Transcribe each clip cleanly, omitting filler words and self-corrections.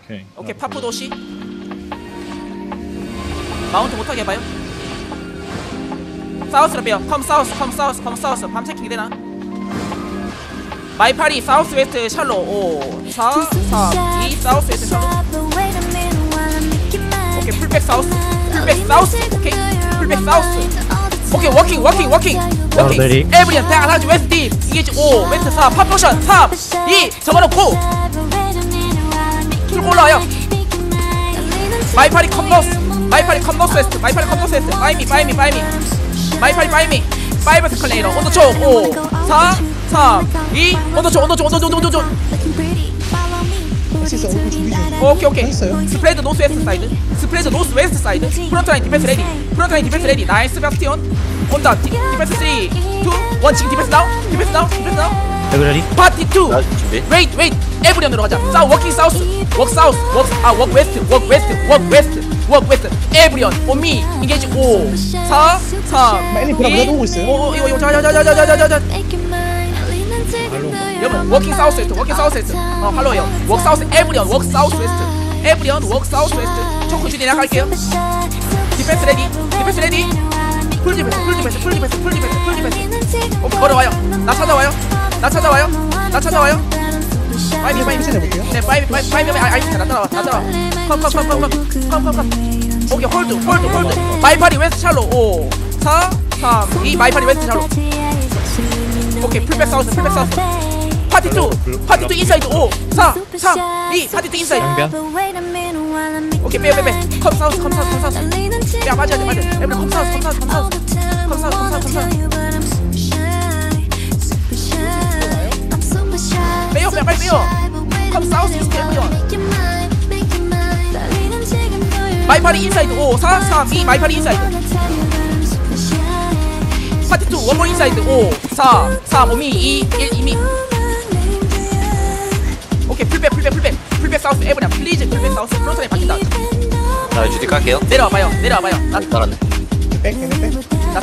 오케이 파프 도시 마운트 못하게 해봐요. 사우스로 빼요. 컴 사우스 밤 체킹이 되나? 마이파리 사우스 웨스트 샬로 5 4 3 2 사우스 웨스트 샬로. 오케이 풀백 사우스 오케이 풀백 사우스. 오케이 워킹 에브리언 대하지 웨스트 딥 이게지 5 웨스트 4 팝포션 3 2 접어놓고 풀고 올라와요. 마이파리 컴노스 웨스트 바이미 마이파리 5 스컬레이터 온도 쪽 5 4 3 2 온도 쪽 오케이 스프레드 노스 웨스트 사이드 프론트 라인 디펜스 레디 나이스 바스티온 온다 디펜스 3 2 1 지금 디펜스 다운 레디 파티 2 웨이트 에브리언으로 가자. 워킹 사우스 워크 웨스트 에브리언 온미 인게이지 5 4 3 많이 브라보다 오고 있어요. 이거 자자자자자자자자 여러분 워킹 사우스 웨스트 팔로우요. 워크 사우스 에브리언 워크 사우스 웨스트 초크 주디 나갈게요. 디펜스 레디 풀 디펜스 오케이 걸어와요. 나 찾아와요. 파이브 네 파이브 나 따라와 컴 오케이 홀드 마이파리 웨스트 샬로 5 4 3 2 마이파리 웨스트 샬로. 오케이 풀백 사우스 파티 2 인사이드 5 4 3 2 파티 2 인사이드. 오케이 빼 컴 사우스 야 맞아 에브리 컴 사우스 빼요 빨리 빼요. 컴 사우스 이스트 에브리언 마이파리 인사이드 5 4 3 2 마이파리 인사이드 파티 2 원몰 인사이드 5 4 3 5미 2 1 이미. 오케이 풀백 사우스 에브리언 플리즈 풀백 사우스 프론트라인 바뀐다. 자 주디 깔게요. 내려와봐요. 나 따랐네. 나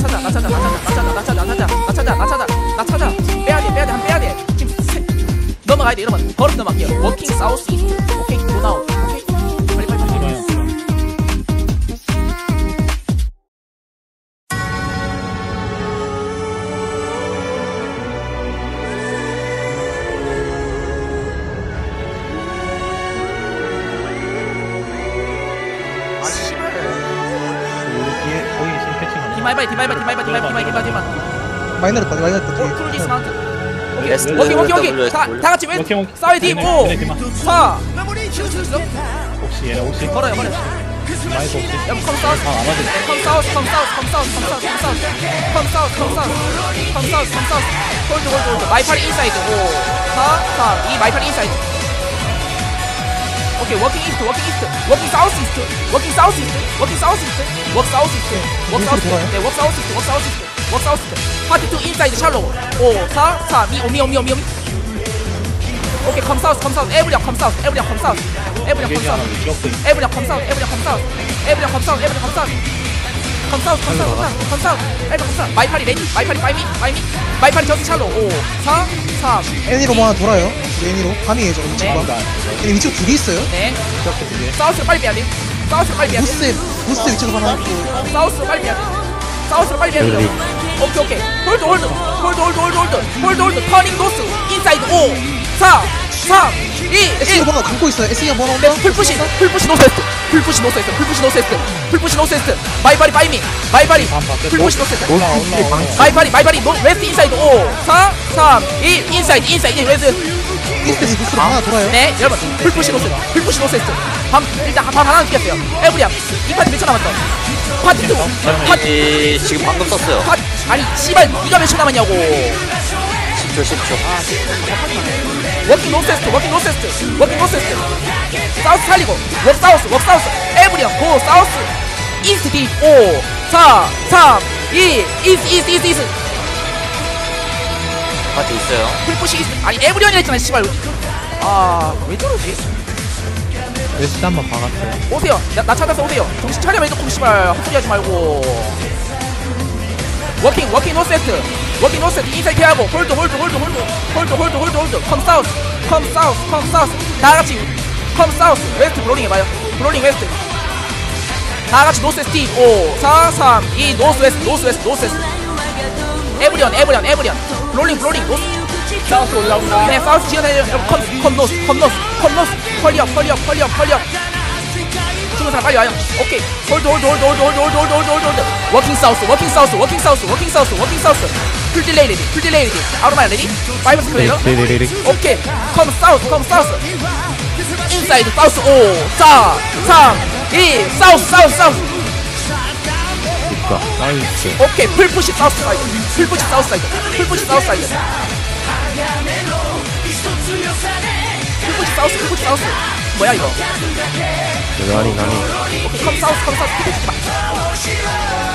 찾아. 빼야돼. 지금 넘어가야 돼 여러분. 걸음 넘어갈게요. 워킹 사우스 이스트. 오케이 도나우. 오케이 빨리. 디마이바이 많이 내렸다 풀 디스마운트. 오케이 다 같이 왼 사이드 팀 5 4 혹시 걸어요 마이크 혹시 여러분 컴 사우스 홀드 마이파리 인사이드 5 4 3 2 마이파리 인사이드. 오케이 워킹 사우스 파티 2 인사이드 샬로 5 4 3 2 오미 오케이 컴 사우스 에브리언 컴 사우스 마이파리 레디 마이파리 저스 샬로 5 4 3 애니로 뭐 하나 돌아요. 애니로 밤이에요 저거 위치가. 애니 위치가 둘이 있어요. 네 사우스로 빨리 빼야 돼. 부스 위치도 하나 있고. 사우스로 빨리 빼야 돼. 오케이 홀드 터닝 노스 인사이드 5 4 3 2 SE가 1 뭐가 감고 있어요. SE가 뭐가 온다. 풀푸시 노스웨스트 마이파리 바이미 풀푸시 노스웨스트 마이파리 웨스트 인사이드 5 4 3 2 인사이드 웨스트 이스트 부스로 하나 돌아요. 네 여러분 풀푸시 노스웨스트 일단 밤 하나 느꼈어요. 에브리언 이 파티 몇 초 남았어? 파티 2 지금 방금 썼어요. 아니 씨발 니가 몇 초 남았냐고. 10초. 워킹 노스웨스트 사우스 살리고 워크 사우스 에브리언 고 사우스 이스트 딥 5 4 3 2 이스트 파티 있어요. 풀푸시 이스트 아니 에브리언이라 했잖아 씨발. 왜 저러지? 웨스트 한번 박았어요. 오세요. 나 찾아서 오세요. 정신 차려 매도콩 씨발 헛소리 하지 말고. 워킹 노스웨스트 인사이드 하고 홀드 컴 사우스 다 같이 컴 사우스 웨스트 브롤링 해봐요. 브롤링 웨스트 다같이 노스 웨스트 5 4 3 2 노스 웨스트 노스 웨스트 노스 웨스트 에브리언 브롤링 노스 사우스 올라온다. 네 사우스 지원해요. 컴 노스 펄리업 죽은 사람 빨리 와요. 오케이 홀드 워킹 사우스 풀 딜레이 레디 아우트마인 레디 5 스크웨어 네네네네. 오케이 컴 사우스 인사이드 사우스 5 4 3 2 사우스 그니까. 나이스. 오케이 풀푸시 사우스 사이드 풀푸시 사우스 뭐야 이거 나니. 오케이 컴 사우스